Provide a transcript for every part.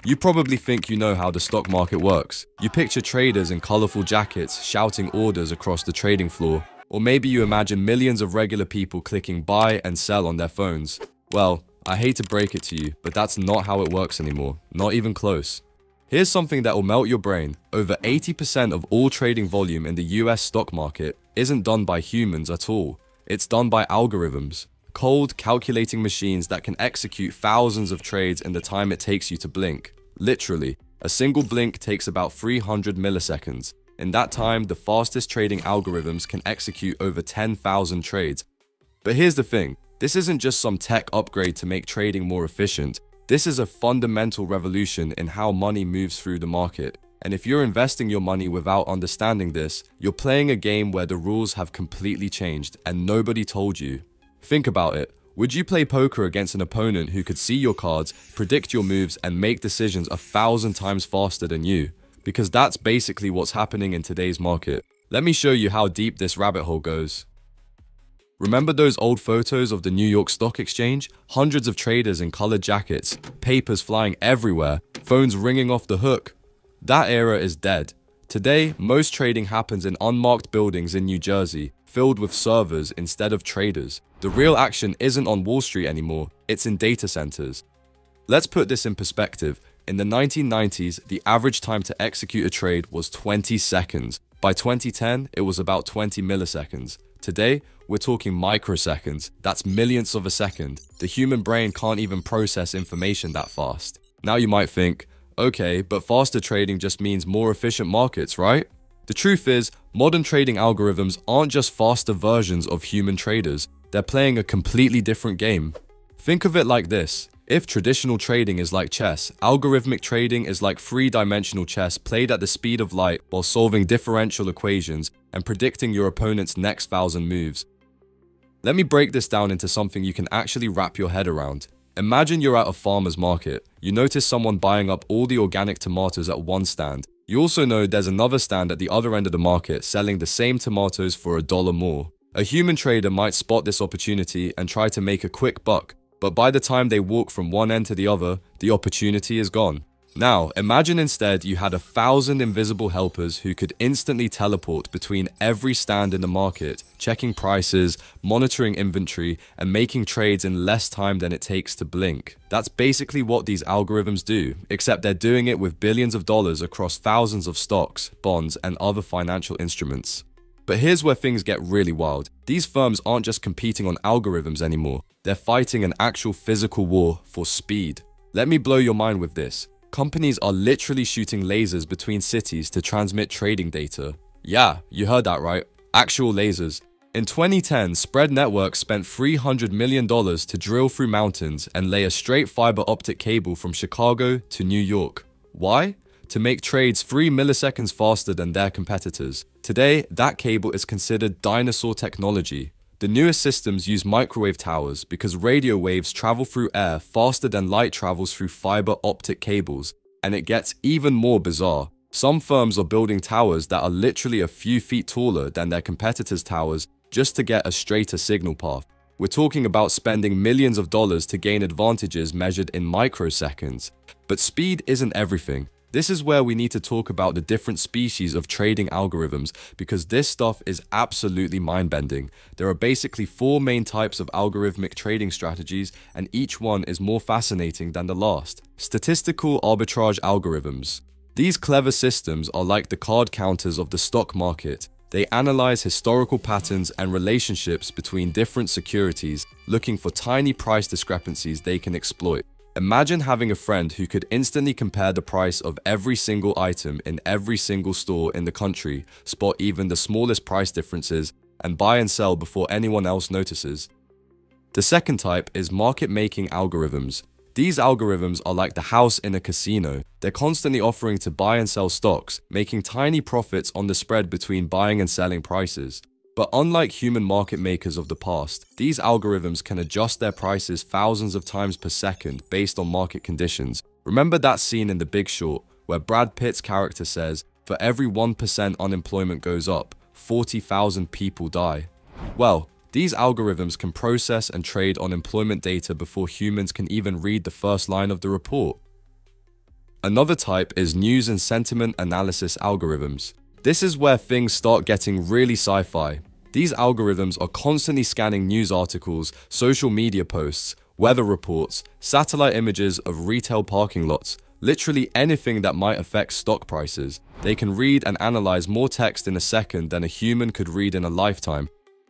You probably think you know how the stock market works. You picture traders in colorful jackets shouting orders across the trading floor, or maybe you imagine millions of regular people clicking buy and sell on their phones. Well, I hate to break it to you, but that's not how it works anymore, not even close. Here's something that will melt your brain. Over 80% of all trading volume in the US stock market isn't done by humans at all. It's done by algorithms. Cold, calculating machines that can execute thousands of trades in the time it takes you to blink. Literally, a single blink takes about 300 milliseconds. In that time, the fastest trading algorithms can execute over 10,000 trades. But here's the thing, this isn't just some tech upgrade to make trading more efficient. This is a fundamental revolution in how money moves through the market. And if you're investing your money without understanding this, you're playing a game where the rules have completely changed and nobody told you. Think about it. Would you play poker against an opponent who could see your cards, predict your moves, and make decisions 1,000 times faster than you? Because that's basically what's happening in today's market. Let me show you how deep this rabbit hole goes. Remember those old photos of the New York Stock Exchange? Hundreds of traders in colored jackets, papers flying everywhere, phones ringing off the hook. That era is dead. Today, most trading happens in unmarked buildings in New Jersey, filled with servers instead of traders. The real action isn't on Wall Street anymore, it's in data centers. Let's put this in perspective. In the 1990s, the average time to execute a trade was 20 seconds. By 2010, it was about 20 milliseconds. Today, we're talking microseconds. That's millionths of a second. The human brain can't even process information that fast. Now you might think, okay, but faster trading just means more efficient markets, right? The truth is, modern trading algorithms aren't just faster versions of human traders. They're playing a completely different game. Think of it like this. If traditional trading is like chess, algorithmic trading is like three-dimensional chess played at the speed of light while solving differential equations and predicting your opponent's next 1,000 moves. Let me break this down into something you can actually wrap your head around. Imagine you're at a farmer's market. You notice someone buying up all the organic tomatoes at one stand. You also know there's another stand at the other end of the market selling the same tomatoes for $1 more. A human trader might spot this opportunity and try to make a quick buck, but by the time they walk from one end to the other, the opportunity is gone. Now, imagine instead you had 1,000 invisible helpers who could instantly teleport between every stand in the market, checking prices, monitoring inventory, and making trades in less time than it takes to blink. That's basically what these algorithms do, except they're doing it with billions of dollars across thousands of stocks, bonds, and other financial instruments. But here's where things get really wild. These firms aren't just competing on algorithms anymore. They're fighting an actual physical war for speed. Let me blow your mind with this. Companies are literally shooting lasers between cities to transmit trading data. Yeah, you heard that right. Actual lasers. In 2010, Spread Networks spent $300 million to drill through mountains and lay a straight fiber optic cable from Chicago to New York. Why? To make trades 3 milliseconds faster than their competitors. Today, that cable is considered dinosaur technology. The newest systems use microwave towers because radio waves travel through air faster than light travels through fiber optic cables. And it gets even more bizarre. Some firms are building towers that are literally a few feet taller than their competitors' towers just to get a straighter signal path. We're talking about spending millions of dollars to gain advantages measured in microseconds. But speed isn't everything. This is where we need to talk about the different species of trading algorithms because this stuff is absolutely mind-bending. There are basically 4 main types of algorithmic trading strategies and each one is more fascinating than the last. Statistical arbitrage algorithms. These clever systems are like the card counters of the stock market. They analyze historical patterns and relationships between different securities, looking for tiny price discrepancies they can exploit. Imagine having a friend who could instantly compare the price of every single item in every single store in the country, spot even the smallest price differences, and buy and sell before anyone else notices. The second type is market-making algorithms. These algorithms are like the house in a casino. They're constantly offering to buy and sell stocks, making tiny profits on the spread between buying and selling prices. But unlike human market makers of the past, these algorithms can adjust their prices thousands of times per second based on market conditions. Remember that scene in The Big Short where Brad Pitt's character says, "For every 1% unemployment goes up, 40,000 people die." Well, these algorithms can process and trade unemployment data before humans can even read the first line of the report. Another type is news and sentiment analysis algorithms. This is where things start getting really sci-fi. These algorithms are constantly scanning news articles, social media posts, weather reports, satellite images of retail parking lots, literally anything that might affect stock prices. They can read and analyze more text in a second than a human could read in a lifetime.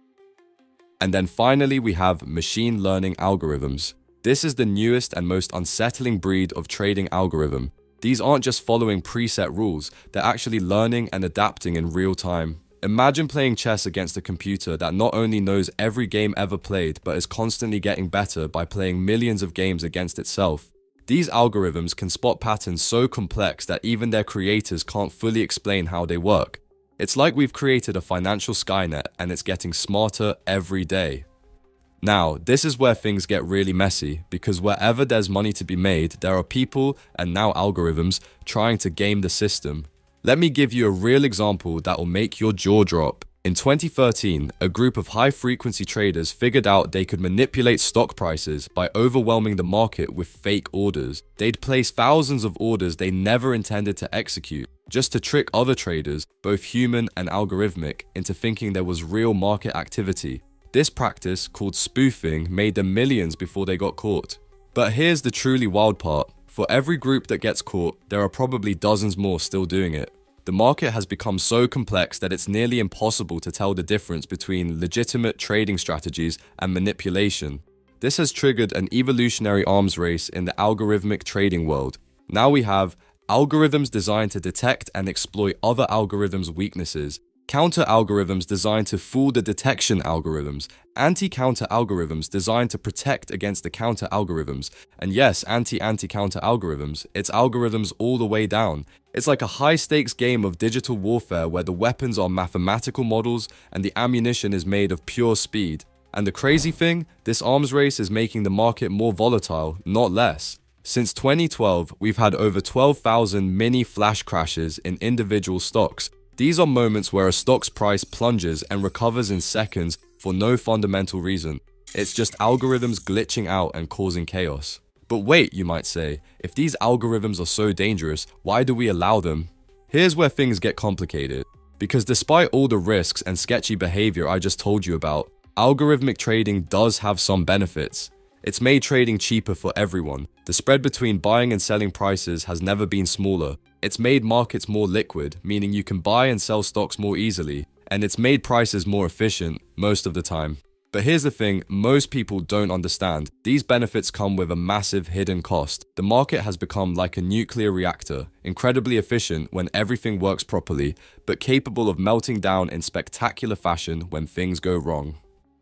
And then finally, we have machine learning algorithms. This is the newest and most unsettling breed of trading algorithm. These aren't just following preset rules, they're actually learning and adapting in real time. Imagine playing chess against a computer that not only knows every game ever played, but is constantly getting better by playing millions of games against itself. These algorithms can spot patterns so complex that even their creators can't fully explain how they work. It's like we've created a financial Skynet and it's getting smarter every day. Now, this is where things get really messy, because wherever there's money to be made, there are people, and now algorithms, trying to game the system. Let me give you a real example that will make your jaw drop. In 2013, a group of high-frequency traders figured out they could manipulate stock prices by overwhelming the market with fake orders. They'd place thousands of orders they never intended to execute, just to trick other traders, both human and algorithmic, into thinking there was real market activity. This practice, called spoofing, made them millions before they got caught. But here's the truly wild part. For every group that gets caught, there are probably dozens more still doing it. The market has become so complex that it's nearly impossible to tell the difference between legitimate trading strategies and manipulation. This has triggered an evolutionary arms race in the algorithmic trading world. Now we have algorithms designed to detect and exploit other algorithms' weaknesses, counter algorithms designed to fool the detection algorithms, anti-counter algorithms designed to protect against the counter algorithms, and yes, anti-counter algorithms. It's algorithms all the way down. It's like a high-stakes game of digital warfare where the weapons are mathematical models and the ammunition is made of pure speed. And the crazy thing, this arms race is making the market more volatile, not less. Since 2012, we've had over 12,000 mini flash crashes in individual stocks. These are moments where a stock's price plunges and recovers in seconds for no fundamental reason. It's just algorithms glitching out and causing chaos. But wait, you might say, if these algorithms are so dangerous, why do we allow them? Here's where things get complicated. Because despite all the risks and sketchy behavior I just told you about, algorithmic trading does have some benefits. It's made trading cheaper for everyone. The spread between buying and selling prices has never been smaller. It's made markets more liquid, meaning you can buy and sell stocks more easily. And it's made prices more efficient, most of the time. But here's the thing most people don't understand. These benefits come with a massive hidden cost. The market has become like a nuclear reactor, incredibly efficient when everything works properly, but capable of melting down in spectacular fashion when things go wrong.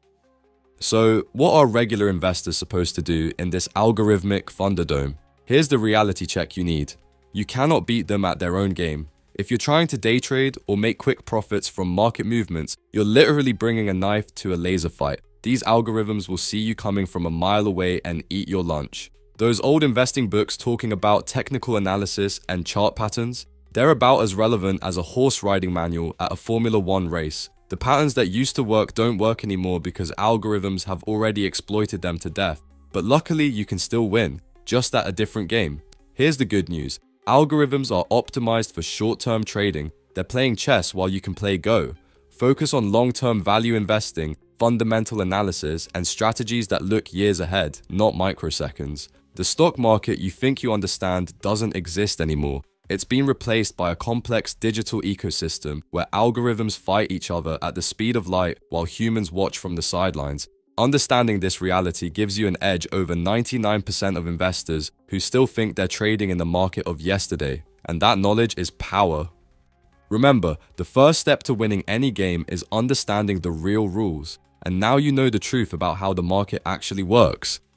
So, what are regular investors supposed to do in this algorithmic Thunderdome? Here's the reality check you need. You cannot beat them at their own game. If you're trying to day trade or make quick profits from market movements, you're literally bringing a knife to a laser fight. These algorithms will see you coming from a mile away and eat your lunch. Those old investing books talking about technical analysis and chart patterns, they're about as relevant as a horse riding manual at a Formula 1 race. The patterns that used to work don't work anymore because algorithms have already exploited them to death. But luckily, you can still win, just at a different game. Here's the good news. Algorithms are optimized for short-term trading. They're playing chess while you can play Go. Focus on long-term value investing, fundamental analysis, and strategies that look years ahead, not microseconds. The stock market you think you understand doesn't exist anymore. It's been replaced by a complex digital ecosystem where algorithms fight each other at the speed of light while humans watch from the sidelines. Understanding this reality gives you an edge over 99% of investors who still think they're trading in the market of yesterday, and that knowledge is power. Remember, the first step to winning any game is understanding the real rules, and now you know the truth about how the market actually works.